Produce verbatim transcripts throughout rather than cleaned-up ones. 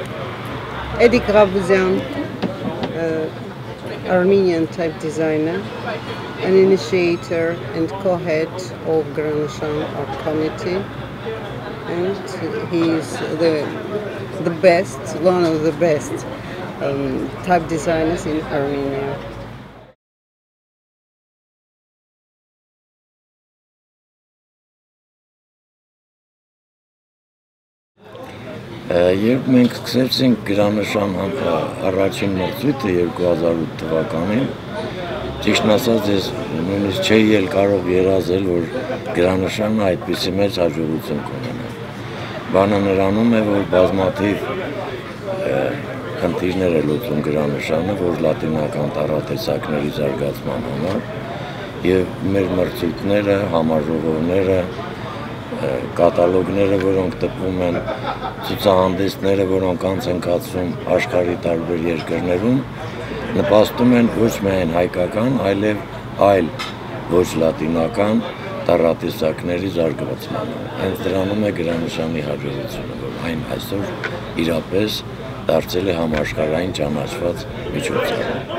Edik Ghabuzyan, uh, Armenian type designer, an initiator and co-head of Granshan art committee, and he is the the best, one of the best um, type designers in Armenia. Երբ մենք սկսեցինք Granshan առաջին մրցույթը երկու հազար ութ թվականին, ճիշտն ասած ես նույնիսկ չէի էլ կարող երազել, որ Granshan-ը այդպիսի մեծ հաջողություն կունենա։ Բանը նրանում է, որ բազմաթիվ խնդիրներ է լուծում Granshan-ը, որ լատինական տառատեսակների զարգացման համար, եւ մեր մրցույթները, համաժողովները, կատալոգները, որոնք տպվում են, ցուցահանդեսները, որոնք անց են կացվում աշխարհի տարբեր երկրներում, նպաստում են ոչ միայն հայկական, այլև այլ ոչ լատինական տառատեսակների զարգացմանը։ Հենց դրանում է Granshan-ի հաջողությունը, որ այն այսօր իրապես դարձել է համաշխարհային ճանաչված միջոցառում։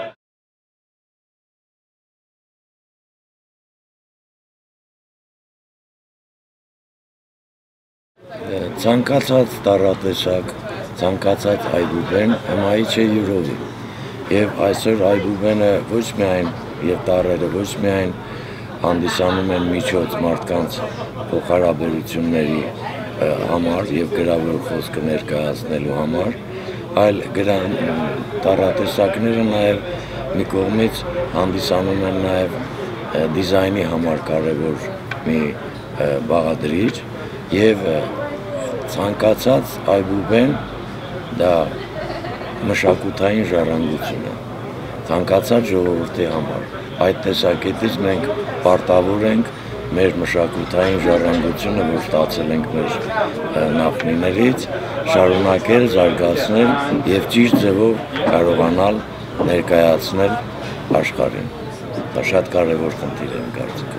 Ցանկացած տառատեսակ, ցանկացած այբուբեն հմայի չէ յուրովի, եւ այսօր այբուբենը ոչ միայն եւ տառերը ոչ միայն հանդիսանում են միջոց մարդկանց փոխհարաբերությունների համար եւ գրավոր խոսքը ներկայացնելու համար, այլ տառատեսակները նաեւ մի կողմից հանդիսանում են նաեւ դիզայնի համար կարեւոր մի բաղադրիչ եւ ցանկացած այբուբեն դա մշակութային ժառանգություն է, ցանկացած ժողովրդի համար։ Այդ տեսակետից մենք պարտավոր ենք մեր մշակութային ժառանգությունը, որ ստացել ենք մեր նախնիներից, շարունակել, զարգացնել եւ ճիշտ ձևով կարողանալ ներկայացնել աշխարհին։ Դա շատ կարեւոր խնդիր է իմ կարծիքով։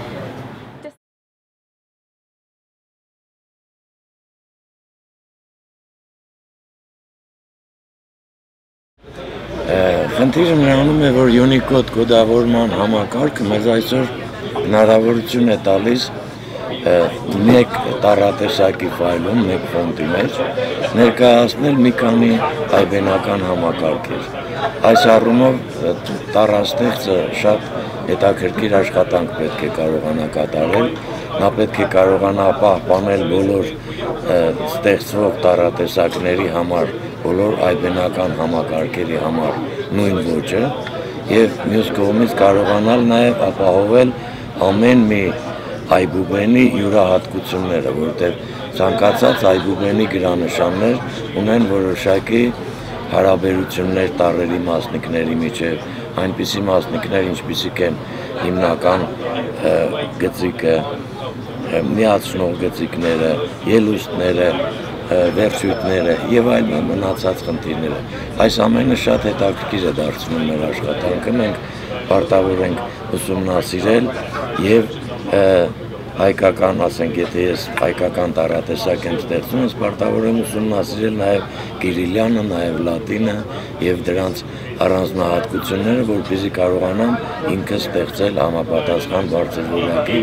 Խնդիրը նրանում է, որ Unicode կոդավորման համակարգը մեզ այսօր հնարավորություն է տալիս մեկ տառատեսակի ֆայլում, մեկ ֆոնտի մեջ ներկայացնել մի քանի այբենական համակարգեր։ Այս առումով տառաստեղծը շատ հետաքրքիր աշխատանք պետք է կարողանա կատարել, նա պետք է կարողանա պահպանել բոլոր ստեղծվող տառատեսակների համար, բոլոր այբենական համակարգերի համար նույն ոճը եւ մյուս կողմից կարողանալ նաեւ ապահովել ամեն մի այբուբենի յուրահատկությունները, որտեղ ցանկացած այբուբենի Granshan-ներ ունեն որոշակի հարաբերություններ տառերի մասնիկների միջև, այնպիսի մասնիկներ, ինչպիսիք են հիմնական գծիկը, միացնող գծիկները, ելուստները, վերջույթները եւ այլ մնացած խնդիրները։ Այս ամենը շատ հետաքրքիր է դարձնում մեր աշխատանքը, մենք պարտավոր ենք ուսումնասիրել եւ հայկական, ասենք, եթե ես հայկական տառատեսակ եմ ստեղծում, ես պարտավոր եմ ուսումնասիրել նաեւ կիրիլյանը, նաեւ լատինը եւ դրանց առանձնահատկությունները, որպեսզի կարողանամ ինքս ստեղծել համապատասխան բարձր որակի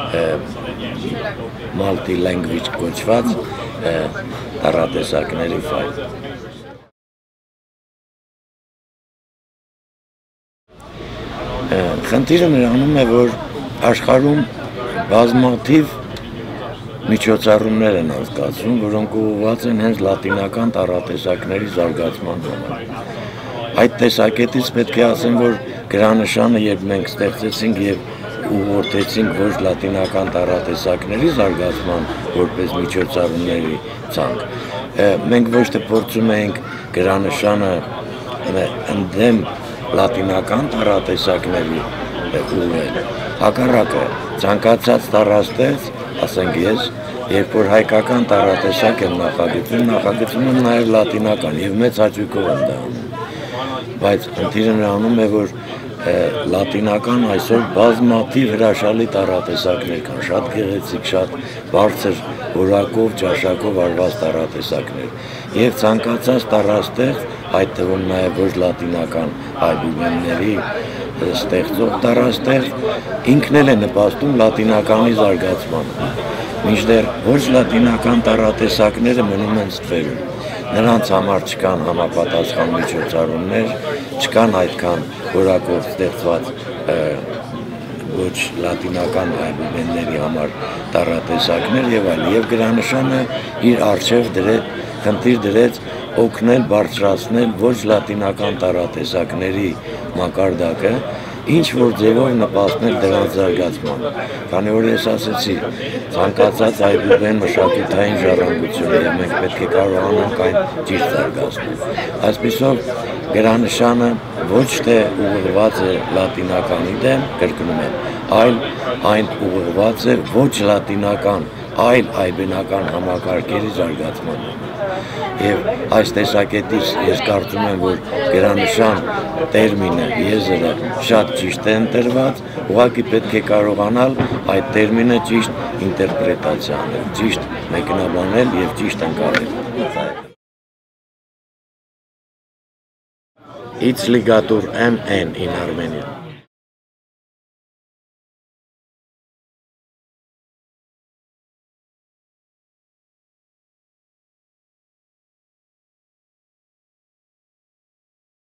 multi-language կոչված տառատեսակների ֆայլ։ Խնդիրը նրանում է, որ աշխարհում բազմաթիվ միջոցառումներ են անցկացվում, որոնք ուղղված են հենց լատինական տառատեսակների զարգացման համար։ Այդ տեսակետից պետք է ասեմ, որ Granshan-ը երբ մենք ստեղծեցինք եւ ուղղորդեցինք ոչ լատինական տառատեսակների զարգացման որպես միջոցառումների ցանկ, մենք ոչ թե փորձում էինք Granshan-ը ընդդեմ լատինական տառատեսակների ուղղել, հակառակը ցանկացած տառաստեղծ, ասենք ես, երբ որ հայկական տառատեսակ եմ նախագծում, նախագծում եմ նաև լատինական եւ մեծ հաճույքով եմ դա անում։ Բայց խնդիրը նրանում է, որ լատինական այսօր բազմաթիվ հրաշալի տառատեսակներ կան, շատ գեղեցիկ, շատ բարձր որակով, ճաշակով արված տառատեսակներ եւ ցանկացած տառաստեղծ, այդ թվում նաեւ ոչ լատինական այբուբենների ստեղծող տառաստեղծ ինքն էլ է նպաստում լատինականի զարգացմանը, մինչդեռ ոչ լատինական տառատեսակները մնում են ստվերում։ Նրանց համար չկան համապատասխան միջոցառումներ, չկան այդքան որակով ստեղծված ոչ լատինական այբուբենների համար տառատեսակներ եւ այլ, եւ Գրանշանը իր արժեվ դրեց, խնդիր դրեց օգնել բարձրացնել ոչ լատինական տառատեսակների մակարդակը, ինչ որ ձևով նպաստել դրանց զարգացմանը, քանի որ ես ասեցի, ցանկացած այբուբեն մշակութային ժառանգություն է, մենք պետք է կարողանանք այն ճիշտ զարգացնել։ Այսպիսով Գրանշանը ոչ թե ուղղված է լատինականի դեմ, կրկնում եմ, այլ այն ուղղված է ոչ լատինական, այլ այբենական համակարգերի զարգացմանը։ Եվ այս տեսակետից ես կարծում եմ, որ Գրանշան տերմինը, եզրը շատ ճիշտ է ընտրված, ուղղակի պետք է կարողանալ այդ տերմինը ճիշտ ինտերպրետացիա անել, ճիշտ մեկնաբանել եւ ճիշտ ընկալել։ It's ligatur M N in Armenian.